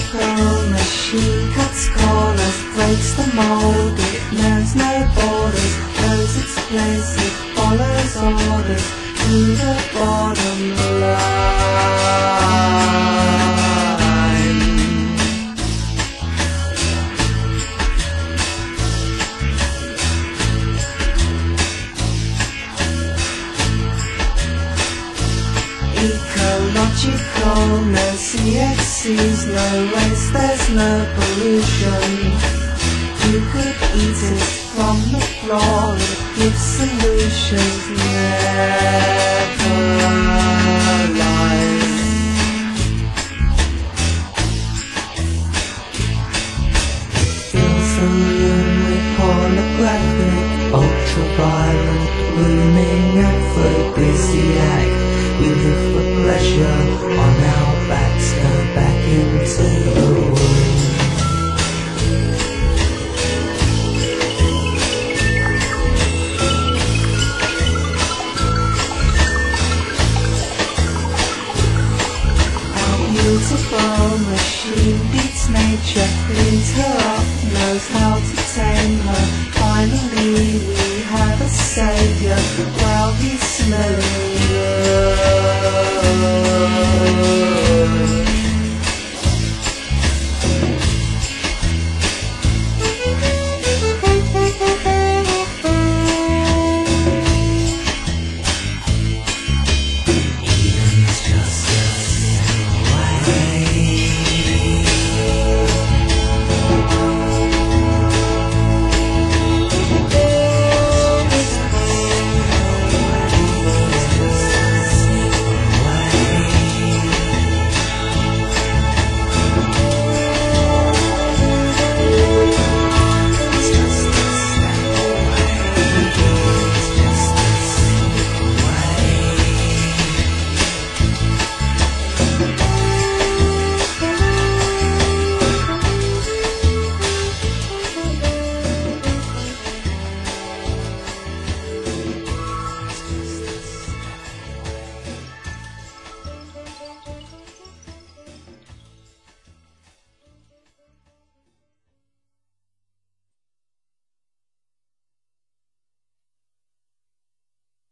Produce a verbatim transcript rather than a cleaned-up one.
ecological machine cuts corners, breaks the mold. It knows no borders, knows its place. It follows orders to the bottom line. Ecological, no C F Cs, no waste, there's no pollution. You could eat it from the floor, it gives solutions, never lies. Fills the room with holographic, ultraviolet, blooming aphrodisiac. We live for pleasure on our backs, go back into the womb. Our beautiful machine beats nature, leads her up, knows how to tame her. Finally we have a savior, while he's smelling good.